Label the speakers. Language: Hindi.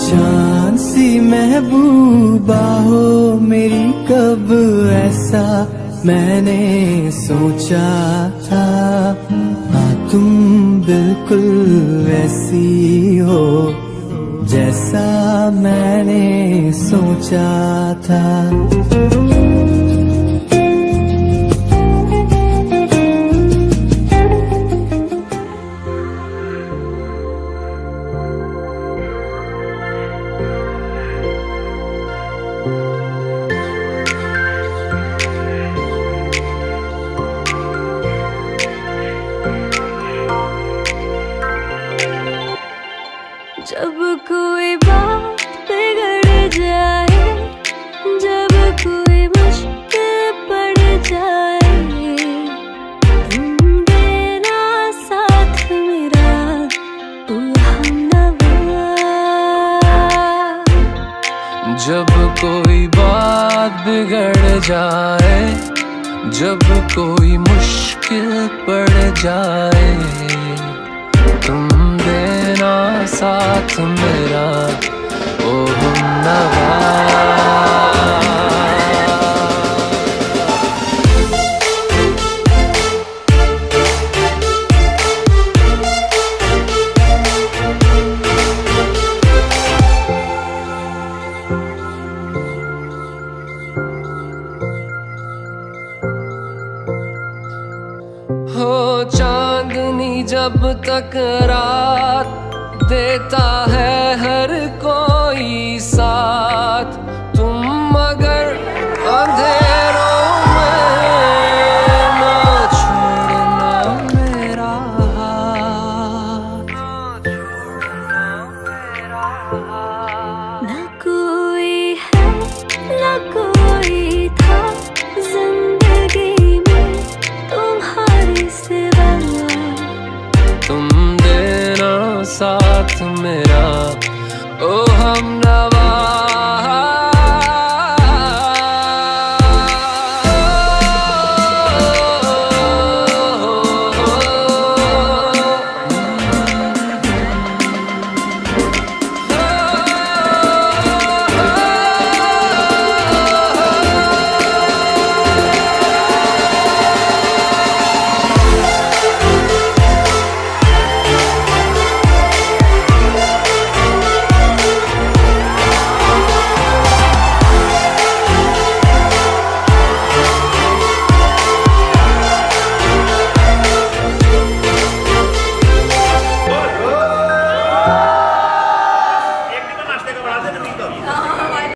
Speaker 1: चांद सी महबूबा हो मेरी, कब ऐसा मैंने सोचा था। हाँ तुम बिल्कुल वैसी हो जैसा मैंने सोचा था।
Speaker 2: जब कोई बात बिगड़ जाए, जब कोई मुश्किल पड़ जाए, तुम देना साथ मेरा ओ हमनवा।
Speaker 3: जब कोई बात बिगड़ जाए, जब कोई मुश्किल पड़ जाए, तुम देना साथ मेरा ओ हमनवा। हो चांदनी जब तक रात देता है हर कोई साथ, तुम मगर अंधेरों में ना छोड़ना मेरा हाथ।